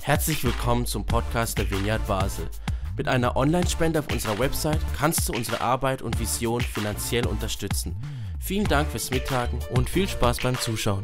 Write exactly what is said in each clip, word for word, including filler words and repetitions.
Herzlich willkommen zum Podcast der Vineyard Basel. Mit einer Online-Spende auf unserer Website kannst du unsere Arbeit und Vision finanziell unterstützen. Vielen Dank fürs Mittragen und viel Spaß beim Zuschauen.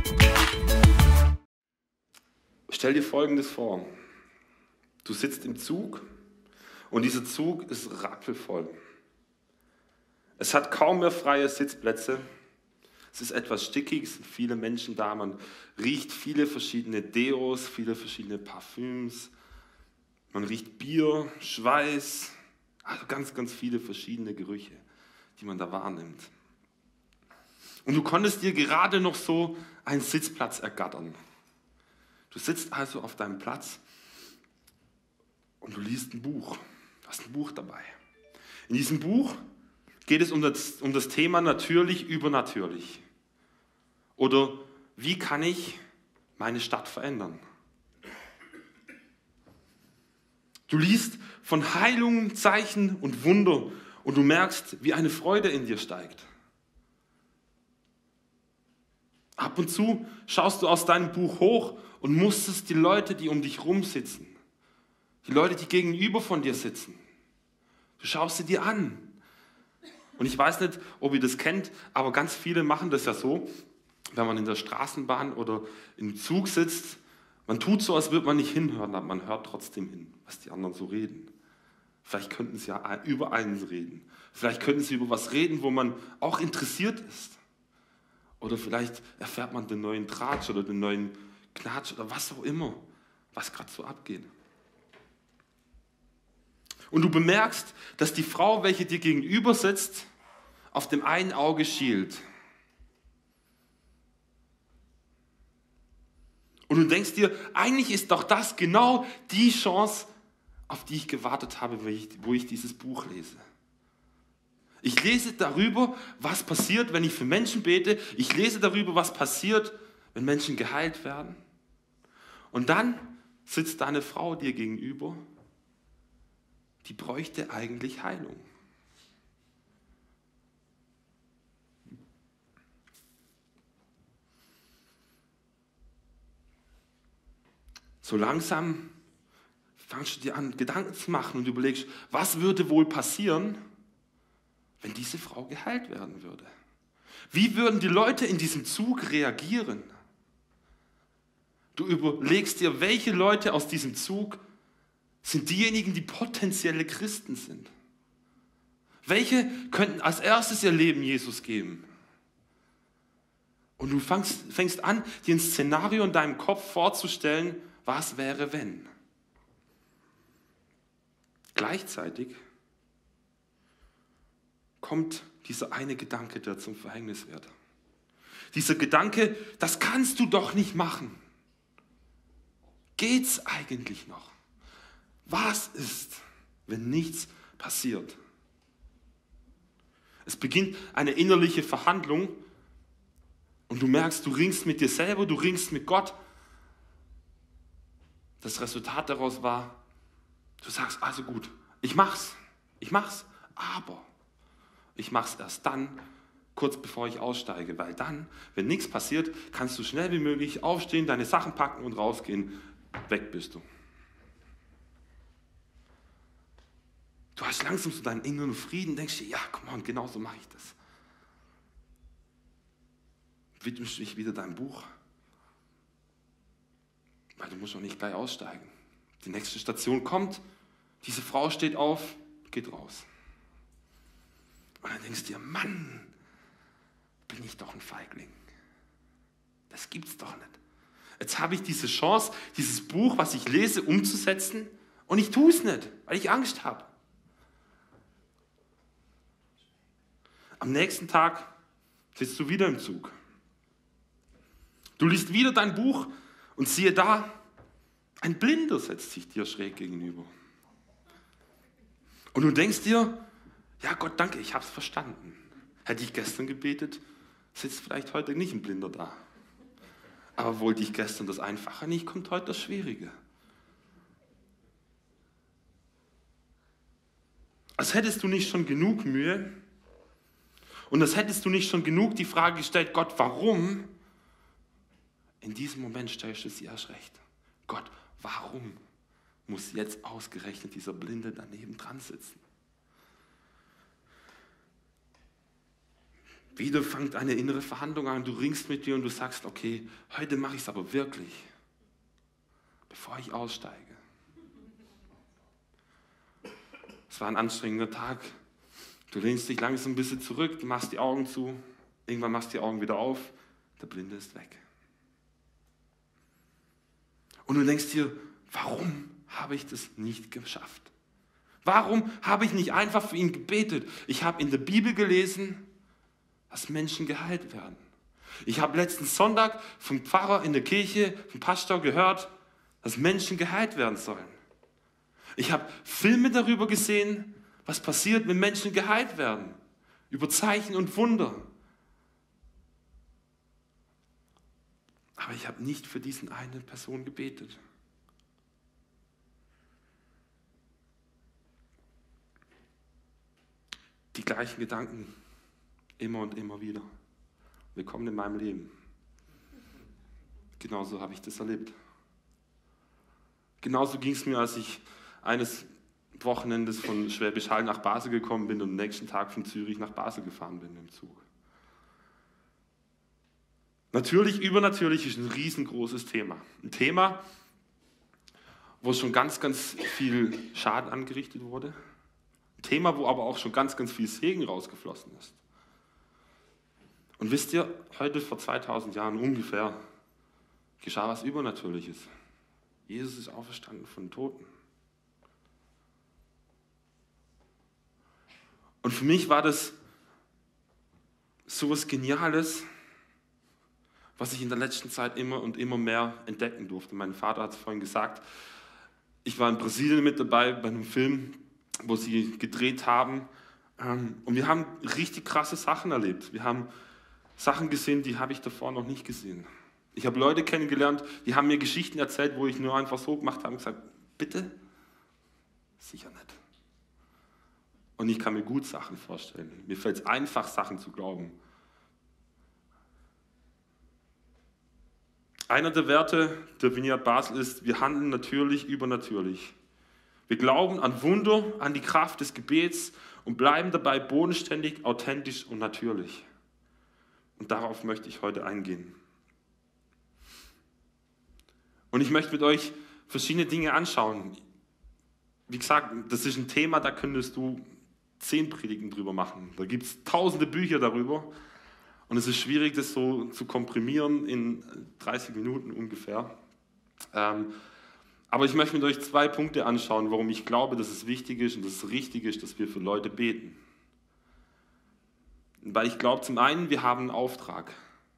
Stell dir Folgendes vor. Du sitzt im Zug und dieser Zug ist rappelvoll. Es hat kaum mehr freie Sitzplätze. Es ist etwas stickig, es sind viele Menschen da, man riecht viele verschiedene Deos, viele verschiedene Parfüms, man riecht Bier, Schweiß, also ganz, ganz viele verschiedene Gerüche, die man da wahrnimmt. Und du konntest dir gerade noch so einen Sitzplatz ergattern. Du sitzt also auf deinem Platz und du liest ein Buch, du hast ein Buch dabei. In diesem Buch geht es um das, um das Thema natürlich übernatürlich. Oder wie kann ich meine Stadt verändern? Du liest von Heilungen, Zeichen und Wunder und du merkst, wie eine Freude in dir steigt. Ab und zu schaust du aus deinem Buch hoch und musstest die Leute, die um dich rum sitzen, die Leute, die gegenüber von dir sitzen, du schaust sie dir an. Und ich weiß nicht, ob ihr das kennt, aber ganz viele machen das ja so, wenn man in der Straßenbahn oder im Zug sitzt, man tut so, als würde man nicht hinhören, aber man hört trotzdem hin, was die anderen so reden. Vielleicht könnten sie ja über eins reden. Vielleicht könnten sie über was reden, wo man auch interessiert ist. Oder vielleicht erfährt man den neuen Tratsch oder den neuen Knatsch oder was auch immer, was gerade so abgeht. Und du bemerkst, dass die Frau, welche dir gegenüber sitzt, auf dem einen Auge schielt. Und du denkst dir, eigentlich ist doch das genau die Chance, auf die ich gewartet habe, wo ich, wo ich dieses Buch lese. Ich lese darüber, was passiert, wenn ich für Menschen bete. Ich lese darüber, was passiert, wenn Menschen geheilt werden. Und dann sitzt da eine Frau dir gegenüber, die bräuchte eigentlich Heilung. So langsam fangst du dir an, Gedanken zu machen und überlegst, was würde wohl passieren, wenn diese Frau geheilt werden würde? Wie würden die Leute in diesem Zug reagieren? Du überlegst dir, welche Leute aus diesem Zug sind diejenigen, die potenzielle Christen sind. Welche könnten als erstes ihr Leben Jesus geben? Und du fängst, fängst an, dir ein Szenario in deinem Kopf vorzustellen, was wäre, wenn? Gleichzeitig kommt dieser eine Gedanke, der zum Verhängnis wird. Dieser Gedanke, das kannst du doch nicht machen. Geht's eigentlich noch? Was ist, wenn nichts passiert? Es beginnt eine innerliche Verhandlung und du merkst, du ringst mit dir selber, du ringst mit Gott. Das Resultat daraus war, du sagst, also gut, ich mach's, ich mach's, aber ich mach's erst dann, kurz bevor ich aussteige, weil dann, wenn nichts passiert, kannst du schnell wie möglich aufstehen, deine Sachen packen und rausgehen, weg bist du. Du hast langsam so deinen inneren Frieden, denkst dir, ja, komm on, genau so mache ich das. Widmest dich wieder deinem Buch, weil du musst noch nicht gleich aussteigen. Die nächste Station kommt, diese Frau steht auf, geht raus. Und dann denkst du dir, Mann, bin ich doch ein Feigling. Das gibt's doch nicht. Jetzt habe ich diese Chance, dieses Buch, was ich lese, umzusetzen und ich tue es nicht, weil ich Angst habe. Am nächsten Tag sitzt du wieder im Zug. Du liest wieder dein Buch und siehe da, ein Blinder setzt sich dir schräg gegenüber. Und du denkst dir, ja Gott, danke, ich habe es verstanden. Hätte ich gestern gebetet, sitzt vielleicht heute nicht ein Blinder da. Aber wollte ich gestern das Einfache nicht, kommt heute das Schwierige. Als hättest du nicht schon genug Mühe und als hättest du nicht schon genug die Frage gestellt, Gott, warum? In diesem Moment stellst du sie erst recht. Gott, warum muss jetzt ausgerechnet dieser Blinde daneben dran sitzen? Wieder fängt eine innere Verhandlung an, du ringst mit dir und du sagst, okay, heute mache ich es aber wirklich, bevor ich aussteige. Es war ein anstrengender Tag, du lehnst dich langsam ein bisschen zurück, du machst die Augen zu, irgendwann machst du die Augen wieder auf, der Blinde ist weg. Und du denkst dir, warum habe ich das nicht geschafft? Warum habe ich nicht einfach für ihn gebetet? Ich habe in der Bibel gelesen, dass Menschen geheilt werden. Ich habe letzten Sonntag vom Pfarrer in der Kirche, vom Pastor gehört, dass Menschen geheilt werden sollen. Ich habe Filme darüber gesehen, was passiert, wenn Menschen geheilt werden. Über Zeichen und Wunder. Aber ich habe nicht für diesen eine Person gebetet. Die gleichen Gedanken immer und immer wieder. Willkommen in meinem Leben. Genauso habe ich das erlebt. Genauso ging es mir, als ich eines Wochenendes von Schwäbisch Hall nach Basel gekommen bin und am nächsten Tag von Zürich nach Basel gefahren bin im Zug. Natürlich, übernatürlich ist ein riesengroßes Thema. Ein Thema, wo schon ganz, ganz viel Schaden angerichtet wurde. Ein Thema, wo aber auch schon ganz, ganz viel Segen rausgeflossen ist. Und wisst ihr, heute vor zweitausend Jahren ungefähr geschah was Übernatürliches. Jesus ist auferstanden von den Toten. Und für mich war das so was Geniales, was ich in der letzten Zeit immer und immer mehr entdecken durfte. Mein Vater hat es vorhin gesagt, ich war in Brasilien mit dabei bei einem Film, wo sie gedreht haben. Und wir haben richtig krasse Sachen erlebt. Wir haben Sachen gesehen, die habe ich davor noch nicht gesehen. Ich habe Leute kennengelernt, die haben mir Geschichten erzählt, wo ich nur einfach so gemacht habe und gesagt, bitte? Sicher nicht. Und ich kann mir gut Sachen vorstellen. Mir fällt es einfach, Sachen zu glauben. Einer der Werte der Vineyard Basel ist, wir handeln natürlich übernatürlich. Wir glauben an Wunder, an die Kraft des Gebets und bleiben dabei bodenständig, authentisch und natürlich. Und darauf möchte ich heute eingehen. Und ich möchte mit euch verschiedene Dinge anschauen. Wie gesagt, das ist ein Thema, da könntest du zehn Predigten drüber machen. Da gibt es tausende Bücher darüber. Und es ist schwierig, das so zu komprimieren in dreißig Minuten ungefähr. Ähm, aber ich möchte mit euch zwei Punkte anschauen, warum ich glaube, dass es wichtig ist und dass es richtig ist, dass wir für Leute beten. Weil ich glaube, zum einen, wir haben einen Auftrag.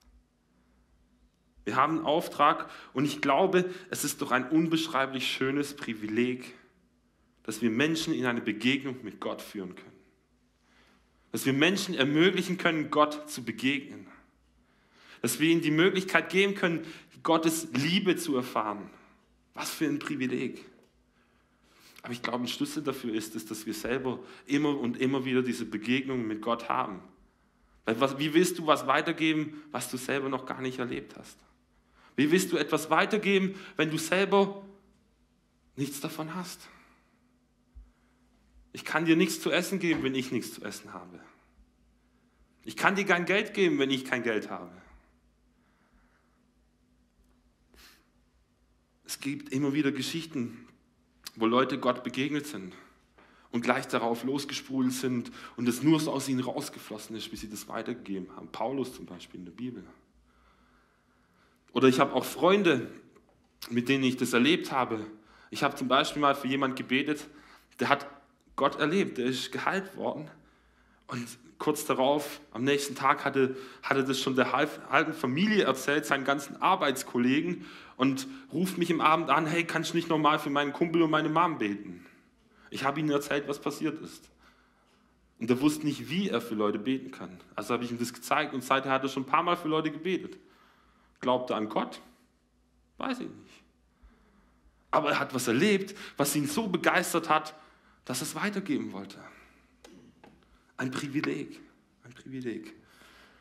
Wir haben einen Auftrag und ich glaube, es ist doch ein unbeschreiblich schönes Privileg, dass wir Menschen in eine Begegnung mit Gott führen können. Dass wir Menschen ermöglichen können, Gott zu begegnen. Dass wir ihnen die Möglichkeit geben können, Gottes Liebe zu erfahren. Was für ein Privileg. Aber ich glaube, ein Schlüssel dafür ist es, dass wir selber immer und immer wieder diese Begegnungen mit Gott haben. Weil was, wie willst du was weitergeben, was du selber noch gar nicht erlebt hast? Wie willst du etwas weitergeben, wenn du selber nichts davon hast? Ich kann dir nichts zu essen geben, wenn ich nichts zu essen habe. Ich kann dir kein Geld geben, wenn ich kein Geld habe. Es gibt immer wieder Geschichten, wo Leute Gott begegnet sind und gleich darauf losgesprudelt sind und es nur so aus ihnen rausgeflossen ist, wie sie das weitergegeben haben. Paulus zum Beispiel in der Bibel. Oder ich habe auch Freunde, mit denen ich das erlebt habe. Ich habe zum Beispiel mal für jemanden gebetet, der hat Gott erlebt, der ist geheilt worden. Und kurz darauf, am nächsten Tag, hatte, hatte das schon der halben Familie erzählt, seinen ganzen Arbeitskollegen, und ruft mich im Abend an, hey, kannst du nicht nochmal für meinen Kumpel und meine Mom beten? Ich habe ihnen erzählt, was passiert ist. Und er wusste nicht, wie er für Leute beten kann. Also habe ich ihm das gezeigt und seither hat er schon ein paar Mal für Leute gebetet. Glaubt er an Gott? Weiß ich nicht. Aber er hat was erlebt, was ihn so begeistert hat, dass er es weitergeben wollte. Ein Privileg, ein Privileg.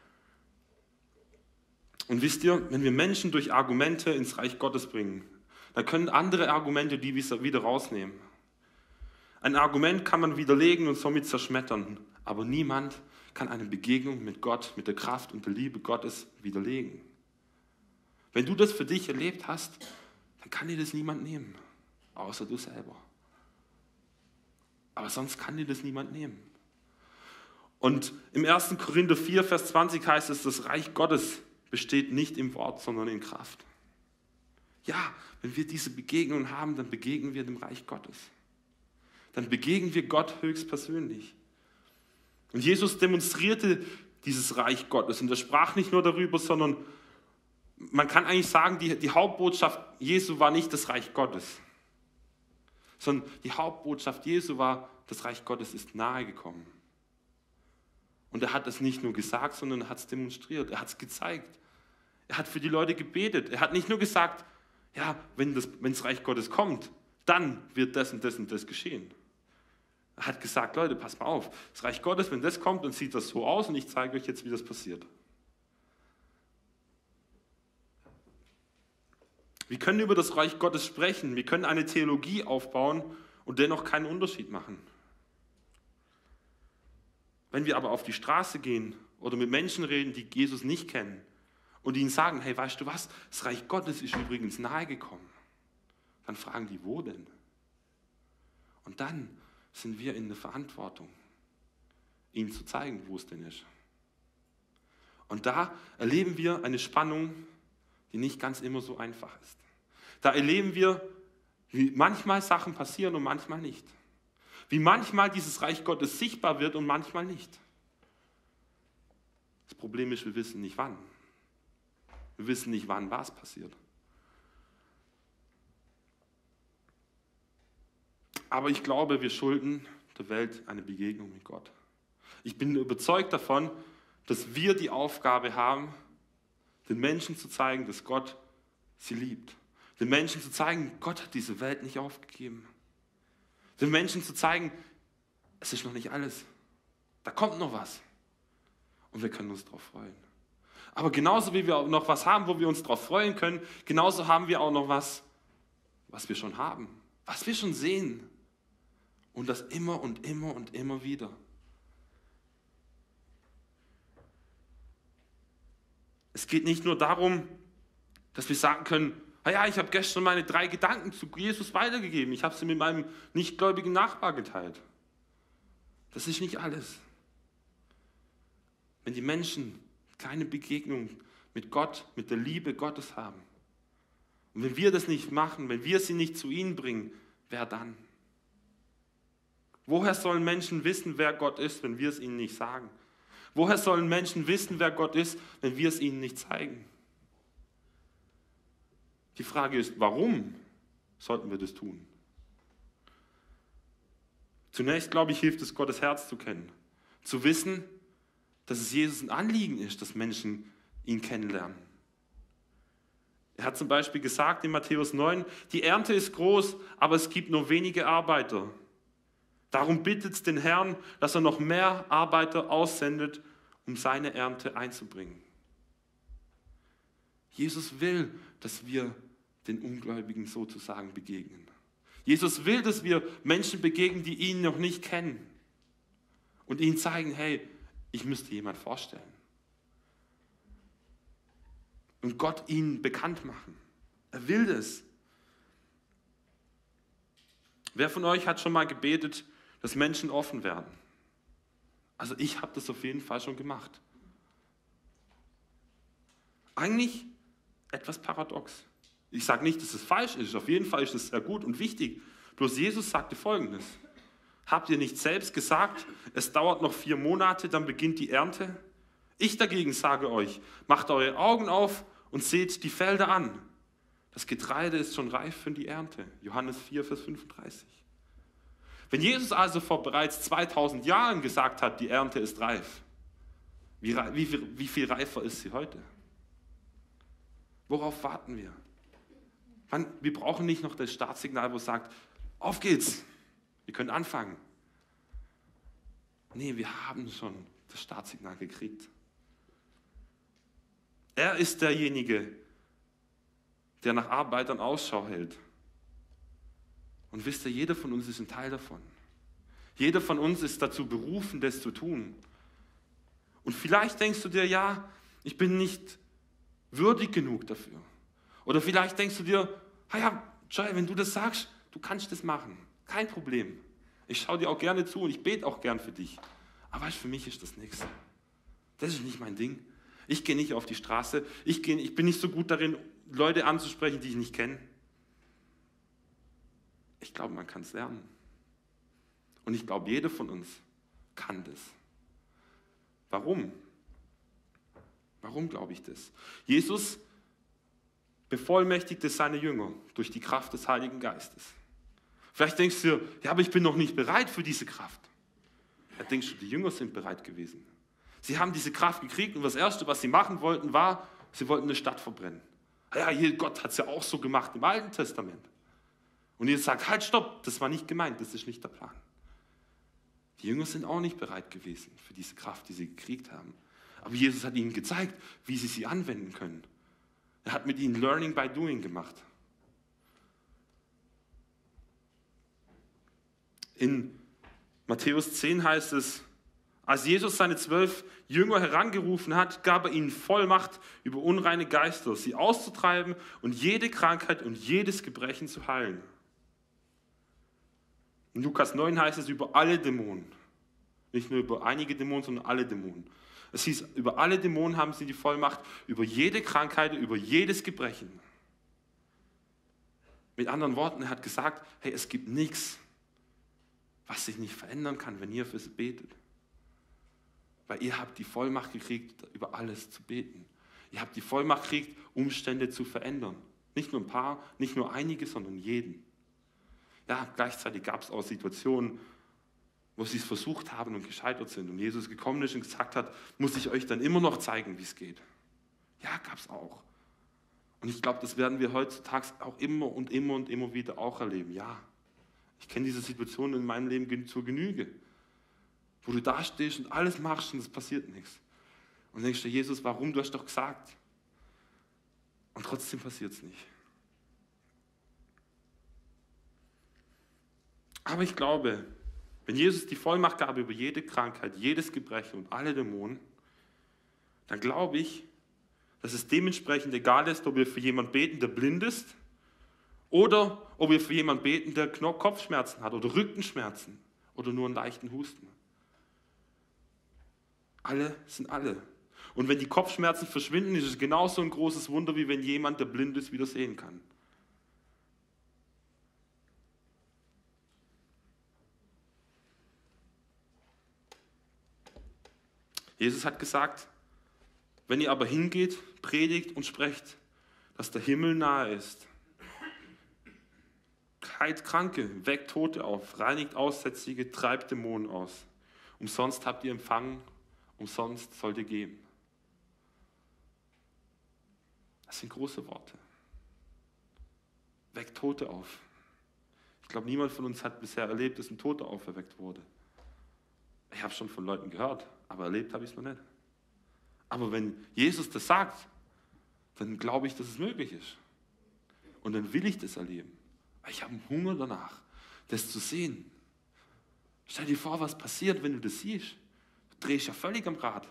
Und wisst ihr, wenn wir Menschen durch Argumente ins Reich Gottes bringen, dann können andere Argumente die wieder rausnehmen. Ein Argument kann man widerlegen und somit zerschmettern, aber niemand kann eine Begegnung mit Gott, mit der Kraft und der Liebe Gottes widerlegen. Wenn du das für dich erlebt hast, dann kann dir das niemand nehmen, außer du selber. Aber sonst kann dir das niemand nehmen. Und im ersten Korinther vier, Vers zwanzig heißt es, das Reich Gottes besteht nicht im Wort, sondern in Kraft. Ja, wenn wir diese Begegnung haben, dann begegnen wir dem Reich Gottes. Dann begegnen wir Gott höchstpersönlich. Und Jesus demonstrierte dieses Reich Gottes und er sprach nicht nur darüber, sondern man kann eigentlich sagen, die, die Hauptbotschaft Jesu war nicht das Reich Gottes, sondern die Hauptbotschaft Jesu war, das Reich Gottes ist nahe gekommen. Und er hat es nicht nur gesagt, sondern er hat es demonstriert, er hat es gezeigt. Er hat für die Leute gebetet. Er hat nicht nur gesagt, ja, wenn das, wenn das Reich Gottes kommt, dann wird das und das und das geschehen. Er hat gesagt, Leute, passt mal auf, das Reich Gottes, wenn das kommt, dann sieht das so aus und ich zeige euch jetzt, wie das passiert. Wir können über das Reich Gottes sprechen, wir können eine Theologie aufbauen und dennoch keinen Unterschied machen. Wenn wir aber auf die Straße gehen oder mit Menschen reden, die Jesus nicht kennen und ihnen sagen, hey, weißt du was, das Reich Gottes ist übrigens nahe gekommen, dann fragen die, wo denn? Und dann sind wir in der Verantwortung, ihnen zu zeigen, wo es denn ist. Und da erleben wir eine Spannung, die nicht ganz immer so einfach ist. Da erleben wir, wie manchmal Sachen passieren und manchmal nicht. Wie manchmal dieses Reich Gottes sichtbar wird und manchmal nicht. Das Problem ist, wir wissen nicht wann. Wir wissen nicht, wann was passiert. Aber ich glaube, wir schulden der Welt eine Begegnung mit Gott. Ich bin überzeugt davon, dass wir die Aufgabe haben, den Menschen zu zeigen, dass Gott sie liebt. Den Menschen zu zeigen, Gott hat diese Welt nicht aufgegeben. Den Menschen zu zeigen, es ist noch nicht alles. Da kommt noch was. Und wir können uns darauf freuen. Aber genauso wie wir auch noch was haben, wo wir uns darauf freuen können, genauso haben wir auch noch was, was wir schon haben. Was wir schon sehen. Und das immer und immer und immer wieder. Es geht nicht nur darum, dass wir sagen können, ja, ich habe gestern meine drei Gedanken zu Jesus weitergegeben. Ich habe sie mit meinem nichtgläubigen Nachbar geteilt. Das ist nicht alles. Wenn die Menschen keine Begegnung mit Gott, mit der Liebe Gottes haben, und wenn wir das nicht machen, wenn wir sie nicht zu ihnen bringen, wer dann? Woher sollen Menschen wissen, wer Gott ist, wenn wir es ihnen nicht sagen? Woher sollen Menschen wissen, wer Gott ist, wenn wir es ihnen nicht zeigen? Die Frage ist, warum sollten wir das tun? Zunächst, glaube ich, hilft es, Gottes Herz zu kennen. Zu wissen, dass es Jesus ein Anliegen ist, dass Menschen ihn kennenlernen. Er hat zum Beispiel gesagt in Matthäus neun, die Ernte ist groß, aber es gibt nur wenige Arbeiter. Darum bittet den Herrn, dass er noch mehr Arbeiter aussendet, um seine Ernte einzubringen. Jesus will, dass wir den Ungläubigen sozusagen begegnen. Jesus will, dass wir Menschen begegnen, die ihn noch nicht kennen und ihnen zeigen, hey, ich müsste jemand vorstellen. Und Gott ihnen bekannt machen. Er will das. Wer von euch hat schon mal gebetet, dass Menschen offen werden? Also ich habe das auf jeden Fall schon gemacht. Eigentlich etwas paradox. Ich sage nicht, dass es falsch ist. Auf jeden Fall ist es sehr gut und wichtig. Bloß Jesus sagte Folgendes. Habt ihr nicht selbst gesagt, es dauert noch vier Monate, dann beginnt die Ernte? Ich dagegen sage euch, macht eure Augen auf und seht die Felder an. Das Getreide ist schon reif für die Ernte. Johannes vier, Vers fünfunddreißig. Wenn Jesus also vor bereits zweitausend Jahren gesagt hat, die Ernte ist reif, wie, wie, wie viel reifer ist sie heute? Worauf warten wir? Man, wir brauchen nicht noch das Startsignal, wo es sagt, auf geht's, wir können anfangen. Nee, wir haben schon das Startsignal gekriegt. Er ist derjenige, der nach Arbeitern Ausschau hält. Und wisst ihr, jeder von uns ist ein Teil davon. Jeder von uns ist dazu berufen, das zu tun. Und vielleicht denkst du dir, ja, ich bin nicht würdig genug dafür. Oder vielleicht denkst du dir, ah ja, Joy, wenn du das sagst, du kannst das machen. Kein Problem. Ich schaue dir auch gerne zu und ich bete auch gern für dich. Aber weißt, für mich ist das nichts. Das ist nicht mein Ding. Ich gehe nicht auf die Straße. Ich, gehe, ich bin nicht so gut darin, Leute anzusprechen, die ich nicht kenne. Ich glaube, man kann es lernen. Und ich glaube, jeder von uns kann das. Warum? Warum glaube ich das? Jesus bevollmächtigte seine Jünger durch die Kraft des Heiligen Geistes. Vielleicht denkst du dir, ja, aber ich bin noch nicht bereit für diese Kraft. Ja, denkst du, die Jünger sind bereit gewesen. Sie haben diese Kraft gekriegt und das Erste, was sie machen wollten, war, sie wollten eine Stadt verbrennen. Ja, hier, Gott hat es ja auch so gemacht im Alten Testament. Und ihr sagt, halt, stopp, das war nicht gemeint, das ist nicht der Plan. Die Jünger sind auch nicht bereit gewesen für diese Kraft, die sie gekriegt haben. Aber Jesus hat ihnen gezeigt, wie sie sie anwenden können. Er hat mit ihnen Learning by Doing gemacht. In Matthäus zehn heißt es, als Jesus seine zwölf Jünger herangerufen hat, gab er ihnen Vollmacht über unreine Geister, sie auszutreiben und jede Krankheit und jedes Gebrechen zu heilen. In Lukas neun heißt es über alle Dämonen. Nicht nur über einige Dämonen, sondern alle Dämonen. Es hieß, über alle Dämonen haben sie die Vollmacht, über jede Krankheit, über jedes Gebrechen. Mit anderen Worten, er hat gesagt, hey, es gibt nichts, was sich nicht verändern kann, wenn ihr für sie betet. Weil ihr habt die Vollmacht gekriegt, über alles zu beten. Ihr habt die Vollmacht gekriegt, Umstände zu verändern. Nicht nur ein paar, nicht nur einige, sondern jeden. Ja, gleichzeitig gab es auch Situationen, wo sie es versucht haben und gescheitert sind. Und Jesus gekommen ist und gesagt hat, muss ich euch dann immer noch zeigen, wie es geht. Ja, gab es auch. Und ich glaube, das werden wir heutzutage auch immer und immer und immer wieder auch erleben. Ja, ich kenne diese Situation in meinem Leben zur Genüge. Wo du da stehst und alles machst und es passiert nichts. Und denkst du, Jesus, warum? Du hast doch gesagt. Und trotzdem passiert es nicht. Aber ich glaube, wenn Jesus die Vollmacht gab über jede Krankheit, jedes Gebrechen und alle Dämonen, dann glaube ich, dass es dementsprechend egal ist, ob wir für jemanden beten, der blind ist, oder ob wir für jemanden beten, der Kopfschmerzen hat oder Rückenschmerzen oder nur einen leichten Husten. Alle sind alle. Und wenn die Kopfschmerzen verschwinden, ist es genauso ein großes Wunder, wie wenn jemand, der blind ist, wieder sehen kann. Jesus hat gesagt, wenn ihr aber hingeht, predigt und sprecht, dass der Himmel nahe ist. Heilt Kranke, weckt Tote auf, reinigt Aussätzige, treibt Dämonen aus. Umsonst habt ihr empfangen, umsonst sollt ihr geben. Das sind große Worte. Weckt Tote auf. Ich glaube, niemand von uns hat bisher erlebt, dass ein Toter auferweckt wurde. Ich habe schon von Leuten gehört, aber erlebt habe ich es noch nicht. Aber wenn Jesus das sagt, dann glaube ich, dass es möglich ist. Und dann will ich das erleben. Ich habe einen Hunger danach, das zu sehen. Stell dir vor, was passiert, wenn du das siehst. Du drehst ja völlig am Rad.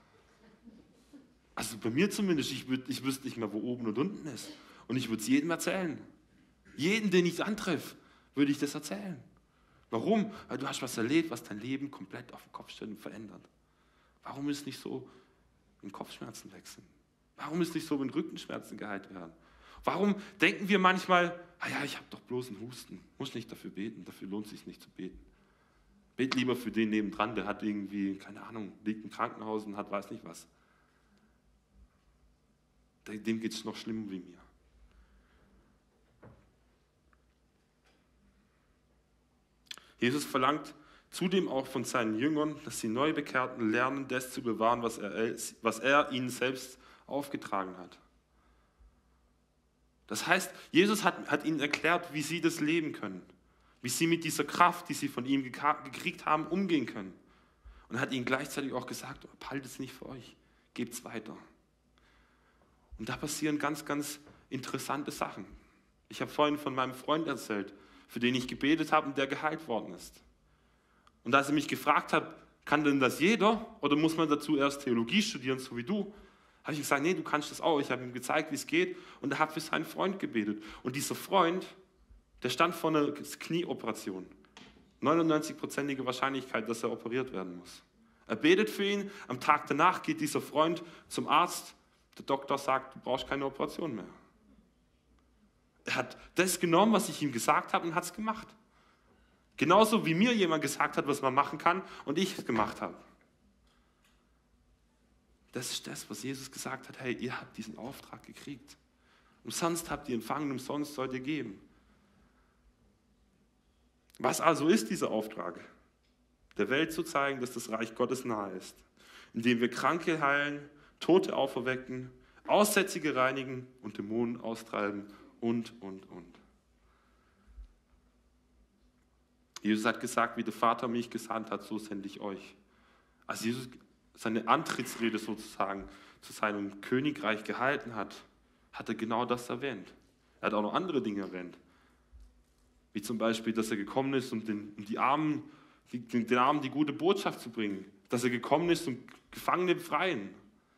Also bei mir zumindest, ich, würd, ich wüsste nicht mehr, wo oben und unten ist. Und ich würde es jedem erzählen. Jeden, den ich antreffe, würde ich das erzählen. Warum? Weil du hast was erlebt, was dein Leben komplett auf den Kopf stellt und verändert. Warum ist es nicht so, wenn Kopfschmerzen wechseln? Warum ist es nicht so, wenn Rückenschmerzen geheilt werden? Warum denken wir manchmal, ah ja, ich habe doch bloß einen Husten, muss nicht dafür beten, dafür lohnt es sich nicht zu beten. Bet lieber für den nebendran, der hat irgendwie, keine Ahnung, liegt im Krankenhaus und hat weiß nicht was. Dem geht es noch schlimmer wie mir. Jesus verlangt zudem auch von seinen Jüngern, dass die Neubekehrten lernen, das zu bewahren, was er, was er ihnen selbst aufgetragen hat. Das heißt, Jesus hat, hat ihnen erklärt, wie sie das leben können, wie sie mit dieser Kraft, die sie von ihm gekriegt haben, umgehen können. Und er hat ihnen gleichzeitig auch gesagt, behaltet es nicht für euch, gebt es weiter. Und da passieren ganz, ganz interessante Sachen. Ich habe vorhin von meinem Freund erzählt, für den ich gebetet habe und der geheilt worden ist. Und als er mich gefragt hat, kann denn das jeder oder muss man dazu erst Theologie studieren, so wie du, habe ich gesagt, nee, du kannst das auch. Ich habe ihm gezeigt, wie es geht und er hat für seinen Freund gebetet. Und dieser Freund, der stand vor einer Knieoperation. neunundneunzig-prozentige Wahrscheinlichkeit, dass er operiert werden muss. Er betet für ihn, am Tag danach geht dieser Freund zum Arzt, der Doktor sagt, du brauchst keine Operation mehr. Er hat das genommen, was ich ihm gesagt habe und hat es gemacht. Genauso wie mir jemand gesagt hat, was man machen kann und ich es gemacht habe. Das ist das, was Jesus gesagt hat, hey, ihr habt diesen Auftrag gekriegt. Umsonst habt ihr empfangen, umsonst sollt ihr geben. Was also ist dieser Auftrag? Der Welt zu zeigen, dass das Reich Gottes nahe ist, indem wir Kranke heilen, Tote auferwecken, Aussätzige reinigen und Dämonen austreiben und, und, und. Jesus hat gesagt, wie der Vater mich gesandt hat, so sende ich euch. Als Jesus seine Antrittsrede sozusagen zu seinem Königreich gehalten hat, hat er genau das erwähnt. Er hat auch noch andere Dinge erwähnt. Wie zum Beispiel, dass er gekommen ist, um den, um die Armen, die, den Armen die gute Botschaft zu bringen. Dass er gekommen ist, um Gefangene befreien.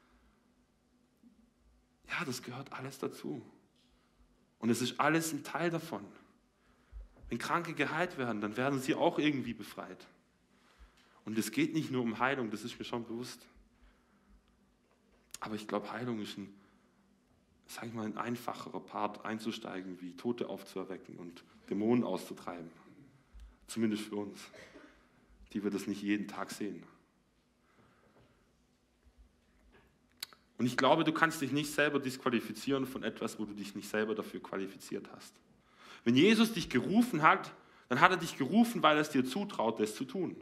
Ja, das gehört alles dazu. Und es ist alles ein Teil davon. Wenn Kranke geheilt werden, dann werden sie auch irgendwie befreit. Und es geht nicht nur um Heilung, das ist mir schon bewusst. Aber ich glaube, Heilung ist ein, sag ich mal, ein einfacherer Part einzusteigen, wie Tote aufzuerwecken und Dämonen auszutreiben. Zumindest für uns, die wir das nicht jeden Tag sehen. Und ich glaube, du kannst dich nicht selber disqualifizieren von etwas, wo du dich nicht selber dafür qualifiziert hast. Wenn Jesus dich gerufen hat, dann hat er dich gerufen, weil er es dir zutraut, das zu tun.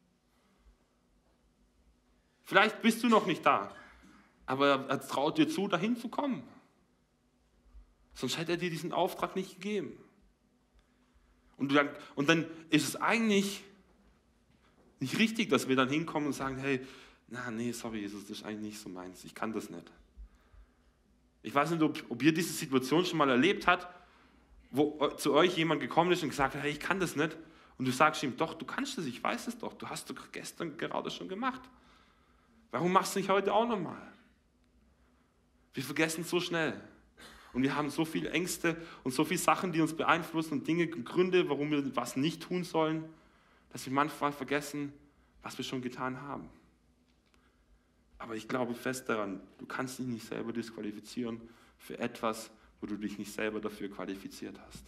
Vielleicht bist du noch nicht da, aber er traut dir zu, dahin zu kommen. Sonst hätte er dir diesen Auftrag nicht gegeben. Und dann, und dann ist es eigentlich nicht richtig, dass wir dann hinkommen und sagen, hey, na, nee, sorry, Jesus, das ist eigentlich nicht so meins, ich kann das nicht. Ich weiß nicht, ob, ob ihr diese Situation schon mal erlebt habt, wo zu euch jemand gekommen ist und gesagt hat, hey, ich kann das nicht. Und du sagst ihm, doch, du kannst das, ich weiß es doch, du hast doch gestern gerade schon gemacht. Warum machst du nicht heute auch nochmal? Wir vergessen es so schnell. Und wir haben so viele Ängste und so viele Sachen, die uns beeinflussen und Dinge, Gründe, warum wir was nicht tun sollen, dass wir manchmal vergessen, was wir schon getan haben. Aber ich glaube fest daran, du kannst dich nicht selber disqualifizieren für etwas, wo du dich nicht selber dafür qualifiziert hast.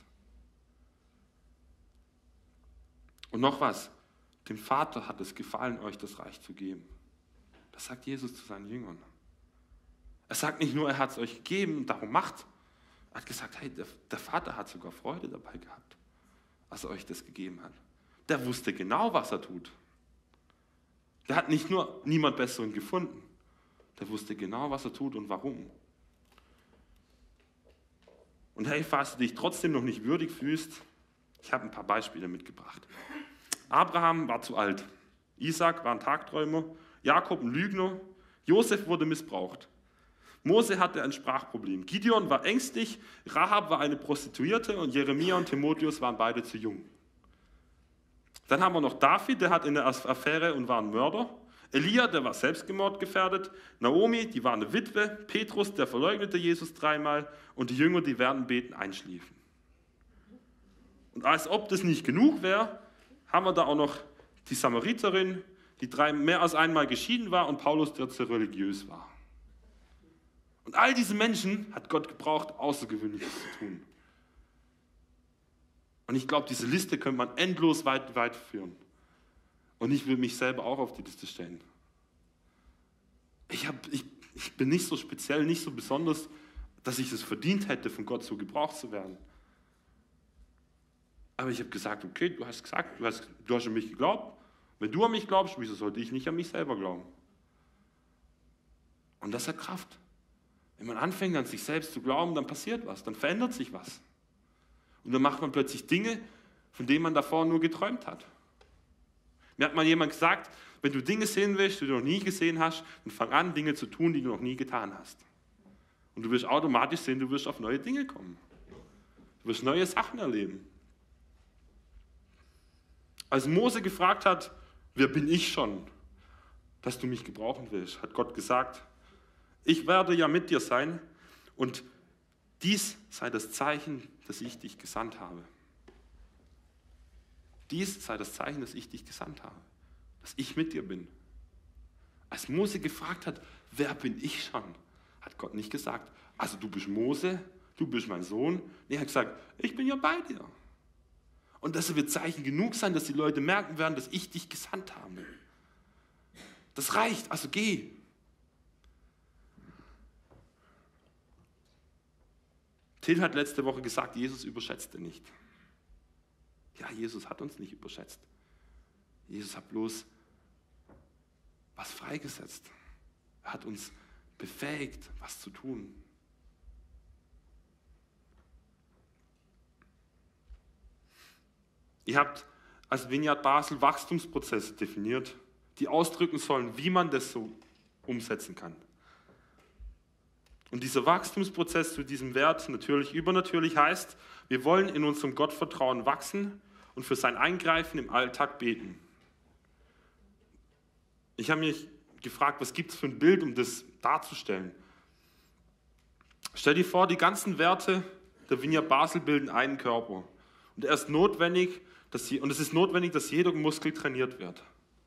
Und noch was, dem Vater hat es gefallen, euch das Reich zu geben. Das sagt Jesus zu seinen Jüngern. Er sagt nicht nur, er hat es euch gegeben und darum macht. Er hat gesagt, hey, der, der Vater hat sogar Freude dabei gehabt, als er euch das gegeben hat. Der wusste genau, was er tut. Der hat nicht nur niemand Besseren gefunden. Der wusste genau, was er tut und warum. Und hey, falls du dich trotzdem noch nicht würdig fühlst, ich habe ein paar Beispiele mitgebracht. Abraham war zu alt. Isaac war ein Tagträumer. Jakob ein Lügner. Josef wurde missbraucht. Mose hatte ein Sprachproblem. Gideon war ängstlich. Rahab war eine Prostituierte. Und Jeremia und Timotheus waren beide zu jung. Dann haben wir noch David, der hat eine Affäre und war ein Mörder. Elia, der war selbstmordgefährdet. Naomi, die war eine Witwe. Petrus, der verleugnete Jesus dreimal. Und die Jünger, die während dem Beten einschliefen. Und als ob das nicht genug wäre, haben wir da auch noch die Samariterin, die drei, mehr als einmal geschieden war, und Paulus, der zu religiös war. Und all diese Menschen hat Gott gebraucht, Außergewöhnliches zu tun. Und ich glaube, diese Liste könnte man endlos weit, weit führen. Und ich will mich selber auch auf die Liste stellen. Ich, hab, ich, ich bin nicht so speziell, nicht so besonders, dass ich es verdient hätte, von Gott so gebraucht zu werden. Aber ich habe gesagt, okay, du hast gesagt, du hast, du hast an mich geglaubt. Wenn du an mich glaubst, wieso sollte ich nicht an mich selber glauben? Und das hat Kraft. Wenn man anfängt, an sich selbst zu glauben, dann passiert was, dann verändert sich was. Und dann macht man plötzlich Dinge, von denen man davor nur geträumt hat. Mir hat mal jemand gesagt, wenn du Dinge sehen willst, die du noch nie gesehen hast, dann fang an, Dinge zu tun, die du noch nie getan hast. Und du wirst automatisch sehen, du wirst auf neue Dinge kommen. Du wirst neue Sachen erleben. Als Mose gefragt hat, wer bin ich schon, dass du mich gebrauchen willst, hat Gott gesagt, ich werde ja mit dir sein und dies sei das Zeichen, dass ich dich gesandt habe. Dies sei das Zeichen, dass ich dich gesandt habe, dass ich mit dir bin. Als Mose gefragt hat, wer bin ich schon, hat Gott nicht gesagt, also du bist Mose, du bist mein Sohn. Nee, er hat gesagt, ich bin ja bei dir. Und das wird Zeichen genug sein, dass die Leute merken werden, dass ich dich gesandt habe. Das reicht, also geh. Till hat letzte Woche gesagt, Jesus überschätzte nicht. Ja, Jesus hat uns nicht überschätzt. Jesus hat bloß was freigesetzt. Er hat uns befähigt, was zu tun. Ihr habt als Vineyard Basel Wachstumsprozesse definiert, die ausdrücken sollen, wie man das so umsetzen kann. Und dieser Wachstumsprozess zu diesem Wert, natürlich übernatürlich, heißt, wir wollen in unserem Gottvertrauen wachsen und für sein Eingreifen im Alltag beten. Ich habe mich gefragt, was gibt es für ein Bild, um das darzustellen? Stell dir vor, die ganzen Werte der Vineyard Basel bilden einen Körper. Und er ist notwendig, dass sie, und es ist notwendig, dass jeder Muskel trainiert wird.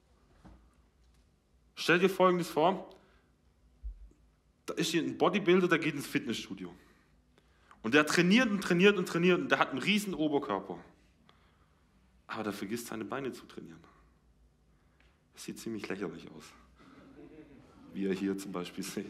Stell dir Folgendes vor, da ist hier ein Bodybuilder, der geht ins Fitnessstudio. Und der trainiert und trainiert und trainiert und der hat einen riesen Oberkörper. Aber der vergisst seine Beine zu trainieren. Das sieht ziemlich lächerlich aus. Wie ihr hier zum Beispiel seht.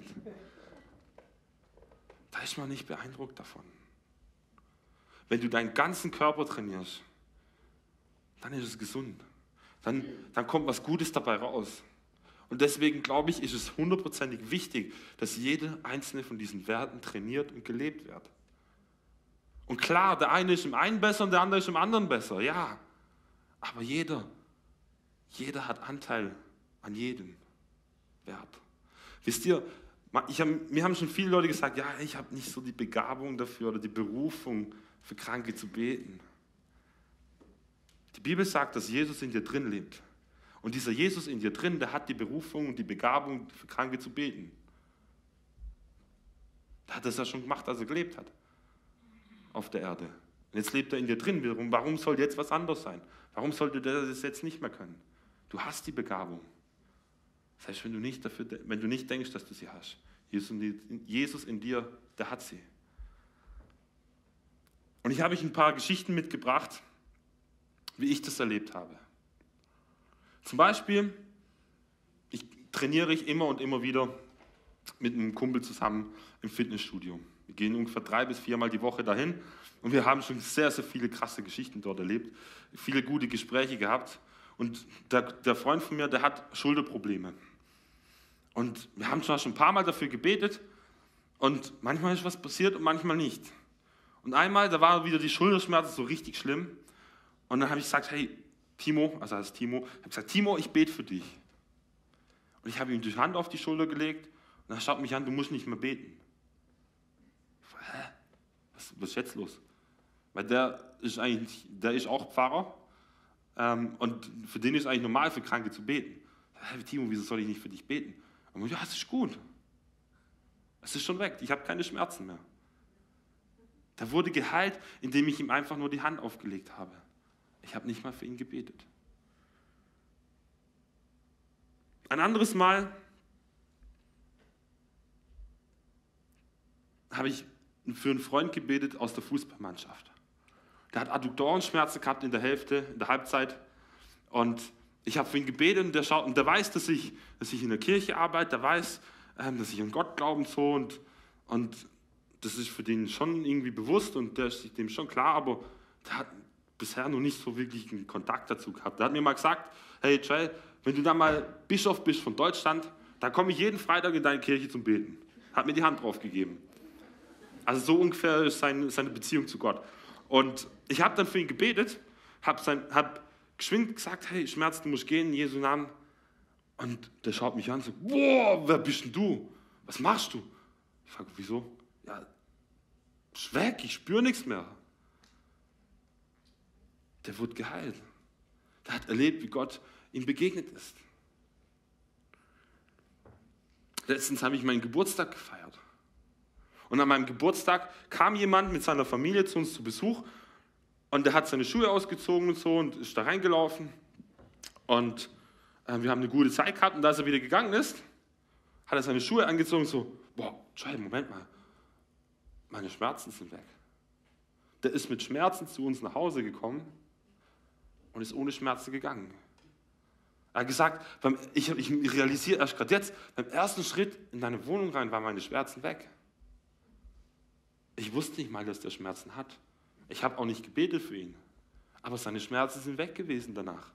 Da ist man nicht beeindruckt davon. Wenn du deinen ganzen Körper trainierst, dann ist es gesund. Dann, dann kommt was Gutes dabei raus. Und deswegen glaube ich, ist es hundertprozentig wichtig, dass jede einzelne von diesen Werten trainiert und gelebt wird. Und klar, der eine ist im einen besser und der andere ist im anderen besser, ja. Aber jeder, jeder hat Anteil an jedem Wert. Wisst ihr, ich hab, mir haben schon viele Leute gesagt, ja, ich habe nicht so die Begabung dafür oder die Berufung, für Kranke zu beten. Die Bibel sagt, dass Jesus in dir drin lebt. Und dieser Jesus in dir drin, der hat die Berufung und die Begabung, für Kranke zu beten. Der hat das ja schon gemacht, als er gelebt hat. Auf der Erde. Und jetzt lebt er in dir drin wiederum. Warum soll jetzt was anderes sein? Warum sollte der das jetzt nicht mehr können? Du hast die Begabung. Das heißt, wenn du nicht, dafür, wenn du nicht denkst, dass du sie hast. Jesus in dir, der hat sie. Und ich habe euch ein paar Geschichten mitgebracht, wie ich das erlebt habe. Zum Beispiel, ich trainiere ich immer und immer wieder mit einem Kumpel zusammen im Fitnessstudio. Wir gehen ungefähr drei bis viermal die Woche dahin und wir haben schon sehr, sehr viele krasse Geschichten dort erlebt, viele gute Gespräche gehabt. Und der, der Freund von mir, der hat Schulterprobleme. Und wir haben zwar schon ein paar Mal dafür gebetet und manchmal ist was passiert und manchmal nicht. Und einmal, da war wieder die Schulterschmerzen so richtig schlimm und dann habe ich gesagt, hey, Timo, also heißt Timo, ich habe gesagt, Timo, ich bete für dich. Und ich habe ihm die Hand auf die Schulter gelegt und er schaut mich an, du musst nicht mehr beten. Ich so, hä? Was, was ist jetzt los? Weil der ist eigentlich, der ist auch Pfarrer ähm, und für den ist es eigentlich normal, für Kranke zu beten. Hey, Timo, wieso soll ich nicht für dich beten? Und ich, ja, es ist gut. Es ist schon weg, ich habe keine Schmerzen mehr. Der wurde geheilt, indem ich ihm einfach nur die Hand aufgelegt habe. Ich habe nicht mal für ihn gebetet. Ein anderes Mal habe ich für einen Freund gebetet aus der Fußballmannschaft. Der hat Adduktorenschmerzen gehabt in der Hälfte, in der Halbzeit. Und ich habe für ihn gebetet und der, schaut, und der weiß, dass ich, dass ich in der Kirche arbeite, der weiß, ähm, dass ich an Gott glaube und so. Und, und das ist für den schon irgendwie bewusst und der ist sich dem schon klar, aber der hat bisher noch nicht so wirklich einen Kontakt dazu gehabt. Der hat mir mal gesagt, hey Jay, wenn du dann mal Bischof bist von Deutschland, dann komme ich jeden Freitag in deine Kirche zum Beten. Hat mir die Hand drauf gegeben. Also so ungefähr ist seine, seine Beziehung zu Gott. Und ich habe dann für ihn gebetet, habe hab geschwind gesagt, hey Schmerz, du musst gehen in Jesu Namen. Und der schaut mich an und sagt, boah, wer bist denn du? Was machst du? Ich sage, wieso? ja, ist weg, ich spüre nichts mehr. Der wurde geheilt. Der hat erlebt, wie Gott ihm begegnet ist. Letztens habe ich meinen Geburtstag gefeiert. Und an meinem Geburtstag kam jemand mit seiner Familie zu uns zu Besuch und der hat seine Schuhe ausgezogen und so und ist da reingelaufen. Und äh, wir haben eine gute Zeit gehabt und als er wieder gegangen ist, hat er seine Schuhe angezogen und so, boah, Scheiße, Moment mal, meine Schmerzen sind weg. Der ist mit Schmerzen zu uns nach Hause gekommen und ist ohne Schmerzen gegangen. Er hat gesagt, beim, ich, ich realisiere erst gerade jetzt, beim ersten Schritt in deine Wohnung rein waren meine Schmerzen weg. Ich wusste nicht mal, dass der Schmerzen hat. Ich habe auch nicht gebetet für ihn. Aber seine Schmerzen sind weg gewesen danach.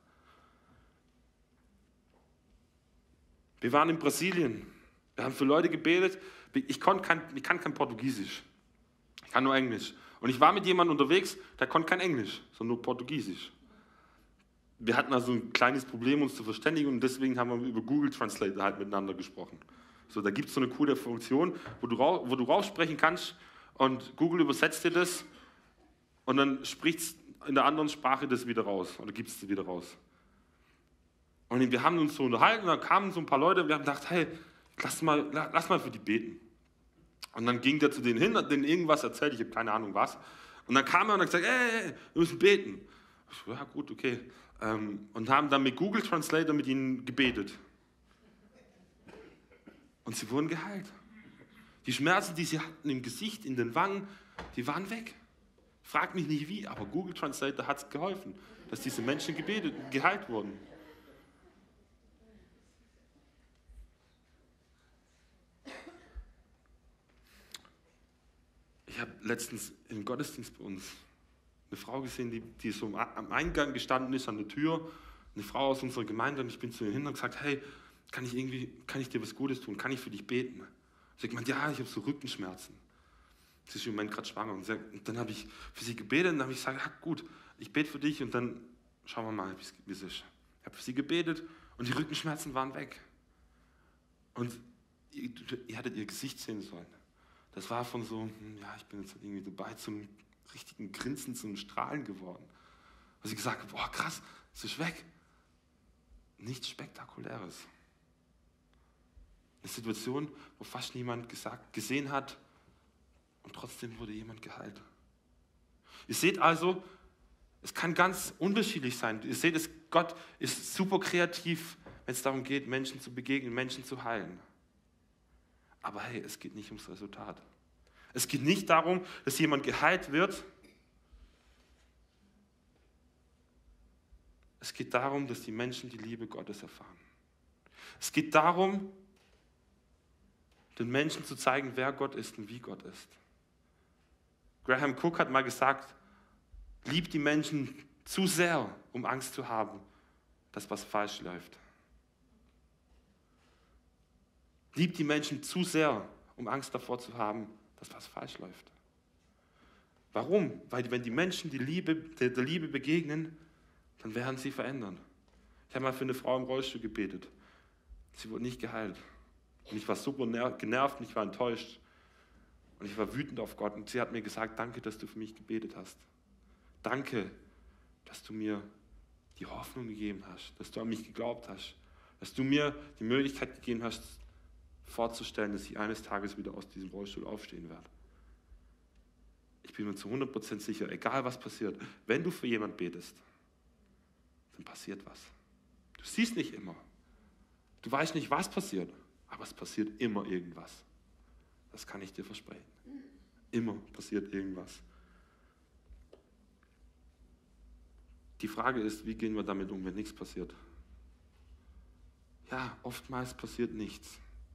Wir waren in Brasilien. Wir haben für Leute gebetet. Ich, kein, ich kann kein Portugiesisch. Ich kann nur Englisch. Und ich war mit jemandem unterwegs, der konnte kein Englisch, sondern nur Portugiesisch. Wir hatten also ein kleines Problem, uns zu verständigen und deswegen haben wir über Google Translate halt miteinander gesprochen. So, da gibt es so eine coole Funktion, wo du, wo du raussprechen kannst und Google übersetzt dir das und dann spricht es in der anderen Sprache das wieder raus oder gibt es das wieder raus. Und wir haben uns so unterhalten und dann kamen so ein paar Leute und wir haben gedacht, hey, lass mal, lass mal für die beten. Und dann ging der zu denen hin, hat denen irgendwas erzählt, ich habe keine Ahnung was. Und dann kam er und hat gesagt, hey, hey, wir müssen beten. Ich so, ja gut, okay. Und haben dann mit Google Translator mit ihnen gebetet. Und sie wurden geheilt. Die Schmerzen, die sie hatten im Gesicht, in den Wangen, die waren weg. Frag mich nicht wie, aber Google Translator hat es geholfen, dass diese Menschen gebetet, geheilt wurden. Ich habe letztens im Gottesdienst bei uns eine Frau gesehen, die, die so am Eingang gestanden ist, an der Tür, eine Frau aus unserer Gemeinde, und ich bin zu ihr hin und gesagt, hey, kann ich irgendwie, kann ich dir was Gutes tun? Kann ich für dich beten? Sie hat gemeint, ja, ich habe so Rückenschmerzen. Sie ist im Moment gerade schwanger. Und, sie, und dann habe ich für sie gebetet und dann habe ich gesagt, ja gut, ich bete für dich und dann schauen wir mal, wie es ist. Ich habe für sie gebetet und die Rückenschmerzen waren weg. Und ihr, ihr hattet ihr Gesicht sehen sollen. Das war von so, ja, ich bin jetzt irgendwie dabei zum richtigen Grinsen, zum Strahlen geworden. Und sie gesagt hat, boah, krass, es ist weg. Nichts Spektakuläres. Eine Situation, wo fast niemand gesagt, gesehen hat und trotzdem wurde jemand geheilt. Ihr seht also, es kann ganz unterschiedlich sein. Ihr seht, es, Gott ist super kreativ, wenn es darum geht, Menschen zu begegnen, Menschen zu heilen. Aber hey, es geht nicht ums Resultat. Es geht nicht darum, dass jemand geheilt wird. Es geht darum, dass die Menschen die Liebe Gottes erfahren. Es geht darum, den Menschen zu zeigen, wer Gott ist und wie Gott ist. Graham Cook hat mal gesagt, liebt die Menschen zu sehr, um Angst zu haben, dass was falsch läuft. Liebt die Menschen zu sehr, um Angst davor zu haben, dass was falsch läuft. Warum? Weil wenn die Menschen die Liebe, der, der Liebe begegnen, dann werden sie verändern. Ich habe mal für eine Frau im Rollstuhl gebetet. Sie wurde nicht geheilt. Und ich war super genervt und ich war enttäuscht. Und ich war wütend auf Gott. Und sie hat mir gesagt, danke, dass du für mich gebetet hast. Danke, dass du mir die Hoffnung gegeben hast, dass du an mich geglaubt hast, dass du mir die Möglichkeit gegeben hast, vorzustellen, dass ich eines Tages wieder aus diesem Rollstuhl aufstehen werde. Ich bin mir zu hundert Prozent sicher, egal was passiert, wenn du für jemanden betest, dann passiert was. Du siehst nicht immer. Du weißt nicht, was passiert, aber es passiert immer irgendwas. Das kann ich dir versprechen. Immer passiert irgendwas. Die Frage ist, wie gehen wir damit um, wenn nichts passiert? Ja, oftmals passiert nichts.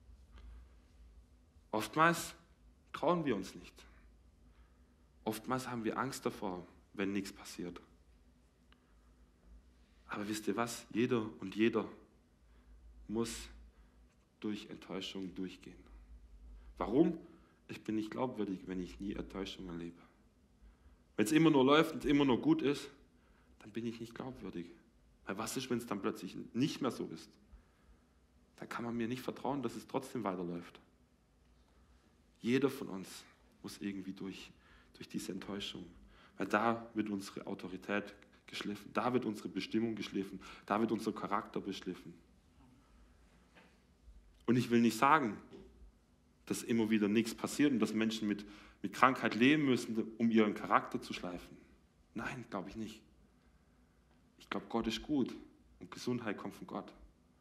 Oftmals trauen wir uns nicht. Oftmals haben wir Angst davor, wenn nichts passiert. Aber wisst ihr was? Jeder und jeder muss durch Enttäuschung durchgehen. Warum? Ich bin nicht glaubwürdig, wenn ich nie Enttäuschung erlebe. Wenn es immer nur läuft und es immer nur gut ist, dann bin ich nicht glaubwürdig. Weil was ist, wenn es dann plötzlich nicht mehr so ist? Dann kann man mir nicht vertrauen, dass es trotzdem weiterläuft. Jeder von uns muss irgendwie durch, durch diese Enttäuschung. Weil da wird unsere Autorität geschliffen, da wird unsere Bestimmung geschliffen, da wird unser Charakter beschliffen. Und ich will nicht sagen, dass immer wieder nichts passiert und dass Menschen mit, mit Krankheit leben müssen, um ihren Charakter zu schleifen. Nein, glaube ich nicht. Ich glaube, Gott ist gut und Gesundheit kommt von Gott.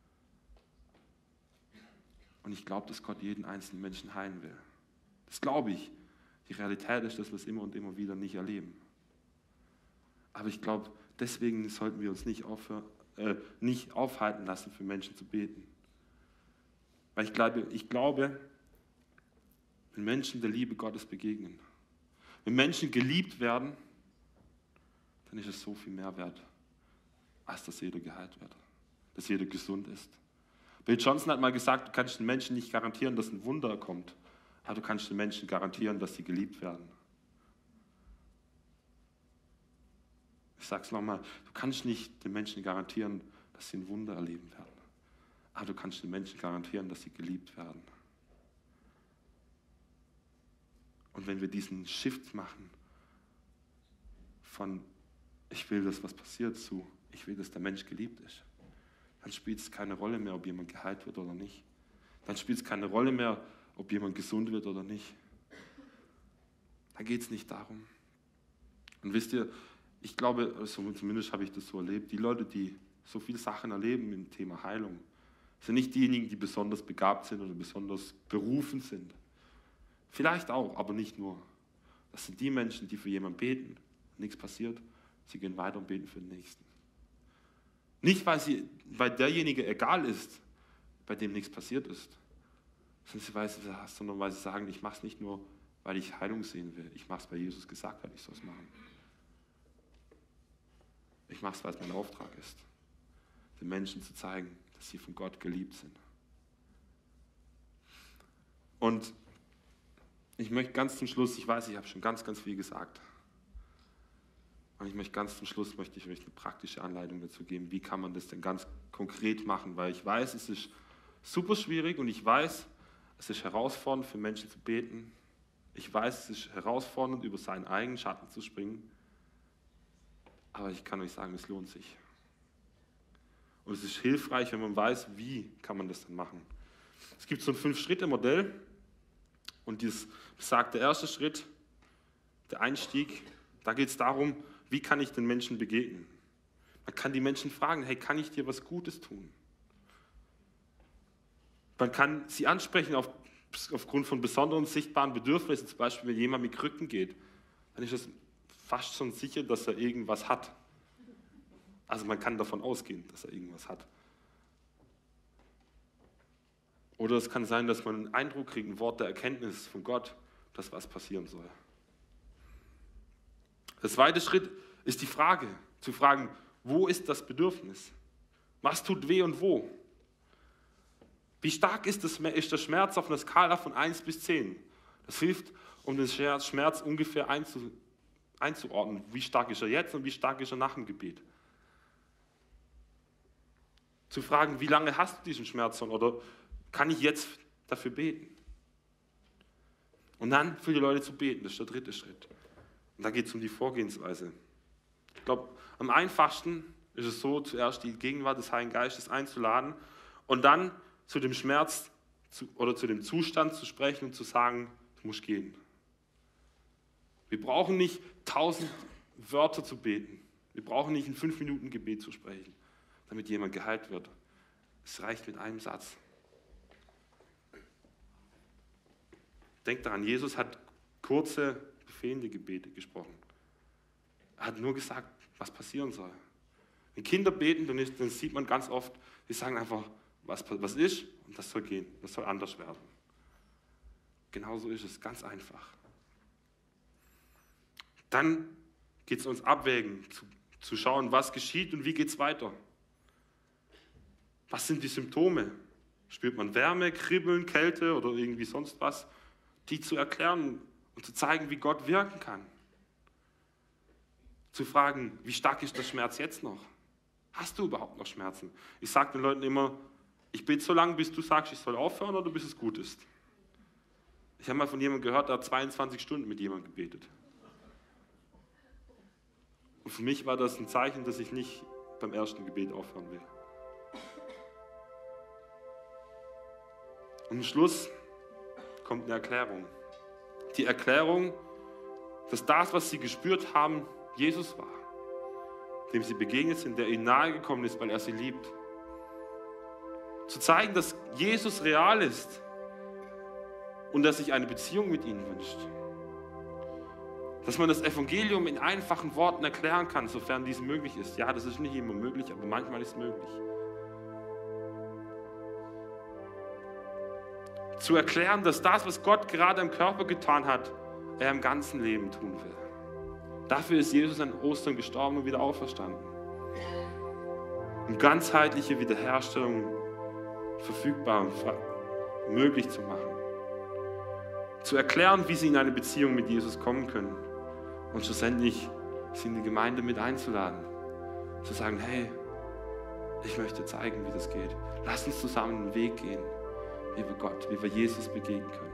Und ich glaube, dass Gott jeden einzelnen Menschen heilen will. Das glaube ich. Die Realität ist, dass wir es immer und immer wieder nicht erleben. Aber ich glaube, deswegen sollten wir uns nicht, aufhören, äh, nicht aufhalten lassen, für Menschen zu beten. Weil ich glaube, ich glaube, wenn Menschen der Liebe Gottes begegnen, wenn Menschen geliebt werden, dann ist es so viel mehr wert, als dass jeder geheilt wird, dass jeder gesund ist. Bill Johnson hat mal gesagt, du kannst den Menschen nicht garantieren, dass ein Wunder kommt, aber du kannst den Menschen garantieren, dass sie geliebt werden. Ich sage es nochmal, du kannst nicht den Menschen garantieren, dass sie ein Wunder erleben werden, aber du kannst den Menschen garantieren, dass sie geliebt werden. Und wenn wir diesen Shift machen von ich will, dass was passiert zu ich will, dass der Mensch geliebt ist, dann spielt es keine Rolle mehr, ob jemand geheilt wird oder nicht. Dann spielt es keine Rolle mehr, ob jemand gesund wird oder nicht. Da geht es nicht darum. Und wisst ihr, ich glaube, also zumindest habe ich das so erlebt, die Leute, die so viele Sachen erleben im Thema Heilung, sind nicht diejenigen, die besonders begabt sind oder besonders berufen sind. Vielleicht auch, aber nicht nur. Das sind die Menschen, die für jemanden beten, nichts passiert, sie gehen weiter und beten für den Nächsten. Nicht, weil, sie, weil derjenige egal ist, bei dem nichts passiert ist, sondern weil sie sagen, ich mache es nicht nur, weil ich Heilung sehen will, ich mache es, weil Jesus gesagt hat, ich soll es machen. Ich mache es, weil es mein Auftrag ist, den Menschen zu zeigen, dass sie von Gott geliebt sind. Und ich möchte ganz zum Schluss, ich weiß, ich habe schon ganz, ganz viel gesagt, und ich möchte ganz zum Schluss möchte ich euch eine praktische Anleitung dazu geben, wie kann man das denn ganz konkret machen, weil ich weiß, es ist super schwierig und ich weiß, es ist herausfordernd für Menschen zu beten. Ich weiß, es ist herausfordernd, über seinen eigenen Schatten zu springen, aber ich kann euch sagen, es lohnt sich. Und es ist hilfreich, wenn man weiß, wie kann man das denn machen. Es gibt so ein Fünf-Schritte-Modell und dieses besagt der erste Schritt, der Einstieg, da geht es darum, wie kann ich den Menschen begegnen? Man kann die Menschen fragen, hey, kann ich dir was Gutes tun? Man kann sie ansprechen auf, aufgrund von besonderen sichtbaren Bedürfnissen, zum Beispiel wenn jemand mit Krücken geht, dann ist es fast schon sicher, dass er irgendwas hat. Also man kann davon ausgehen, dass er irgendwas hat. Oder es kann sein, dass man einen Eindruck kriegt, ein Wort der Erkenntnis von Gott, dass was passieren soll. Der zweite Schritt ist die Frage, zu fragen, wo ist das Bedürfnis? Was tut weh und wo? Wie stark ist, das, ist der Schmerz auf einer Skala von eins bis zehn? Das hilft, um den Schmerz ungefähr einzu, einzuordnen. Wie stark ist er jetzt und wie stark ist er nach dem Gebet? Zu fragen, wie lange hast du diesen Schmerz schon oder kann ich jetzt dafür beten? Und dann für die Leute zu beten, das ist der dritte Schritt. Und da geht es um die Vorgehensweise. Ich glaube, am einfachsten ist es so, zuerst die Gegenwart des Heiligen Geistes einzuladen und dann zu dem Schmerz zu, oder zu dem Zustand zu sprechen und zu sagen, du musst gehen. Wir brauchen nicht tausend Wörter zu beten. Wir brauchen nicht ein fünf Minuten Gebet zu sprechen, damit jemand geheilt wird. Es reicht mit einem Satz. Denkt daran, Jesus hat kurze, befehlende Gebete gesprochen. Er hat nur gesagt, was passieren soll. Wenn Kinder beten, dann, ist, dann sieht man ganz oft, die sagen einfach, was, was ist und das soll gehen, das soll anders werden. Genauso ist es, ganz einfach. Dann geht es uns abwägen, zu, zu schauen, was geschieht und wie geht es weiter. Was sind die Symptome? Spürt man Wärme, Kribbeln, Kälte oder irgendwie sonst was? Die zu erklären und zu zeigen, wie Gott wirken kann. Zu fragen, wie stark ist der Schmerz jetzt noch? Hast du überhaupt noch Schmerzen? Ich sage den Leuten immer, ich bete so lange, bis du sagst, ich soll aufhören oder bis es gut ist. Ich habe mal von jemandem gehört, der hat zweiundzwanzig Stunden mit jemandem gebetet. Und für mich war das ein Zeichen, dass ich nicht beim ersten Gebet aufhören will. Und am Schluss kommt eine Erklärung. Die Erklärung, dass das, was sie gespürt haben, Jesus war, dem sie begegnet sind, der ihnen nahegekommen ist, weil er sie liebt. Zu zeigen, dass Jesus real ist und dass sich eine Beziehung mit ihnen wünscht. Dass man das Evangelium in einfachen Worten erklären kann, sofern dies möglich ist. Ja, das ist nicht immer möglich, aber manchmal ist es möglich. Zu erklären, dass das, was Gott gerade im Körper getan hat, er im ganzen Leben tun will. Dafür ist Jesus an Ostern gestorben und wieder auferstanden. Um ganzheitliche Wiederherstellung verfügbar und möglich zu machen. Zu erklären, wie sie in eine Beziehung mit Jesus kommen können. Und schlussendlich sie in die Gemeinde mit einzuladen. Zu sagen, hey, ich möchte zeigen, wie das geht. Lass uns zusammen einen Weg gehen, wie wir Gott, wie wir Jesus begegnen können.